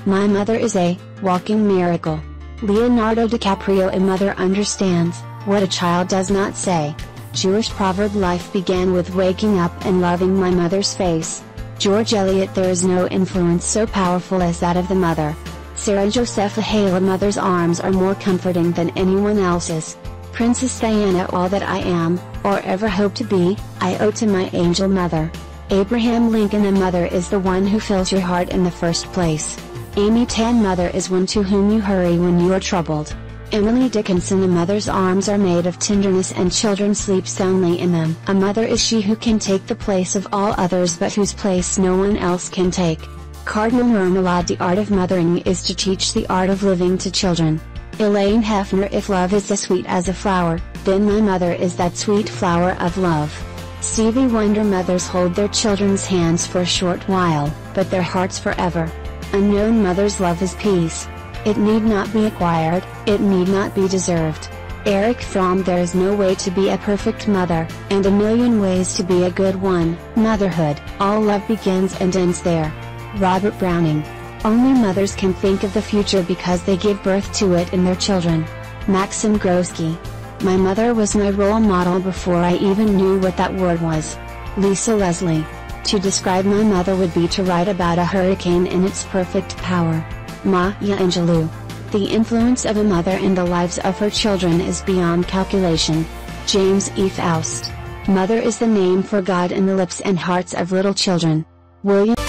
My mother is a walking miracle. Leonardo DiCaprio. A mother understands what a child does not say. Jewish proverb. Life began with waking up and loving my mother's face. George Eliot. There is no influence so powerful as that of the mother. Sarah Joseph Lahale. A mother's arms are more comforting than anyone else's. Princess Diana. All that I am, or ever hope to be, I owe to my angel mother. Abraham Lincoln. A mother is the one who fills your heart in the first place. Amy Tan. Mother is one to whom you hurry when you are troubled. Emily Dickinson. A mother's arms are made of tenderness and children sleep soundly in them. A mother is she who can take the place of all others but whose place no one else can take. Cardinal Mermelade. The art of mothering is to teach the art of living to children. Elaine Hefner. If love is as sweet as a flower, then my mother is that sweet flower of love. Stevie Wonder. Mothers hold their children's hands for a short while, but their hearts forever. Unknown. Mother's love is peace. It need not be acquired, it need not be deserved. Eric Fromm. There is no way to be a perfect mother, and a million ways to be a good one. Motherhood. All love begins and ends there. Robert Browning. Only mothers can think of the future because they give birth to it in their children. Maxim Grossky. My mother was my role model before I even knew what that word was. Lisa Leslie. To describe my mother would be to write about a hurricane in its perfect power. Maya Angelou. The influence of a mother in the lives of her children is beyond calculation. James E. Faust. Mother is the name for God in the lips and hearts of little children. William